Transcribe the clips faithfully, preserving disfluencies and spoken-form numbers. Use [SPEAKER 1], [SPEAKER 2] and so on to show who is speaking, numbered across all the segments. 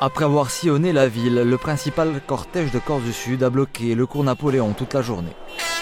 [SPEAKER 1] Après avoir sillonné la ville, le principal cortège de Corse du Sud a bloqué le cours Napoléon toute la journée.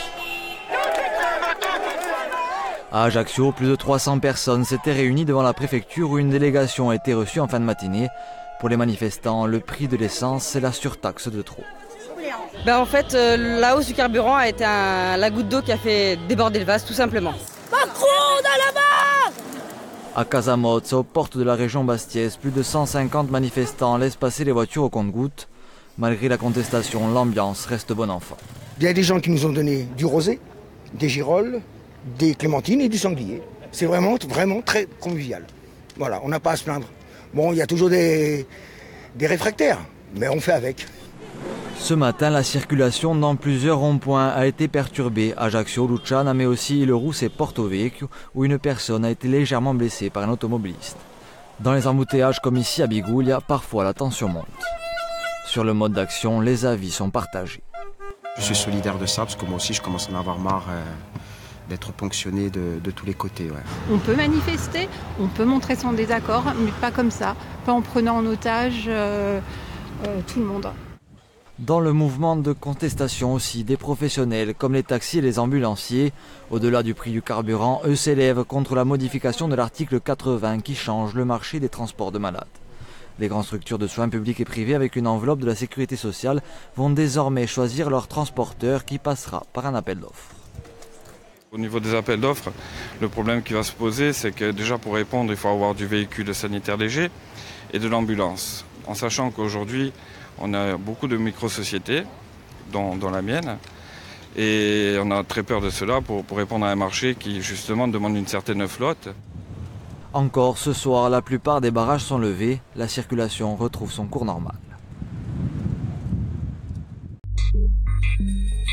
[SPEAKER 1] À Ajaccio, plus de trois cents personnes s'étaient réunies devant la préfecture où une délégation a été reçue en fin de matinée. Pour les manifestants, le prix de l'essence, c'est la surtaxe de trop.
[SPEAKER 2] Ben en fait, euh, la hausse du carburant a été un, la goutte d'eau qui a fait déborder le vase, tout simplement.
[SPEAKER 3] Macron, dans la barre!
[SPEAKER 1] À Casamozzo, aux portes de la région bastiaise, plus de cent cinquante manifestants laissent passer les voitures au compte-gouttes. Malgré la contestation, l'ambiance reste bon enfant.
[SPEAKER 4] Il y a des gens qui nous ont donné du rosé, des girolles, des clémentines et du sanglier. C'est vraiment, vraiment très convivial. Voilà, on n'a pas à se plaindre. Bon, il y a toujours des, des réfractaires, mais on fait avec.
[SPEAKER 1] Ce matin, la circulation dans plusieurs ronds-points a été perturbée. Ajaccio, Luciana, mais aussi Le Rousse et Porto Vecchio, où une personne a été légèrement blessée par un automobiliste. Dans les embouteillages comme ici à Biguglia, parfois la tension monte. Sur le mode d'action, les avis sont partagés.
[SPEAKER 5] Je suis solidaire de ça parce que moi aussi je commence à en avoir marre euh, d'être ponctionné de, de tous les côtés. Ouais.
[SPEAKER 6] On peut manifester, on peut montrer son désaccord, mais pas comme ça, pas en prenant en otage euh, euh, tout le monde.
[SPEAKER 1] Dans le mouvement de contestation aussi, des professionnels comme les taxis et les ambulanciers, au-delà du prix du carburant, eux s'élèvent contre la modification de l'article quatre-vingts qui change le marché des transports de malades. Les grandes structures de soins publics et privés avec une enveloppe de la sécurité sociale vont désormais choisir leur transporteur qui passera par un appel d'offres.
[SPEAKER 7] Au niveau des appels d'offres, le problème qui va se poser, c'est que déjà pour répondre, il faut avoir du véhicule sanitaire léger et de l'ambulance. En sachant qu'aujourd'hui, on a beaucoup de micro-sociétés, dont, dont la mienne, et on a très peur de cela pour, pour répondre à un marché qui justement demande une certaine flotte.
[SPEAKER 1] Encore ce soir, la plupart des barrages sont levés, la circulation retrouve son cours normal.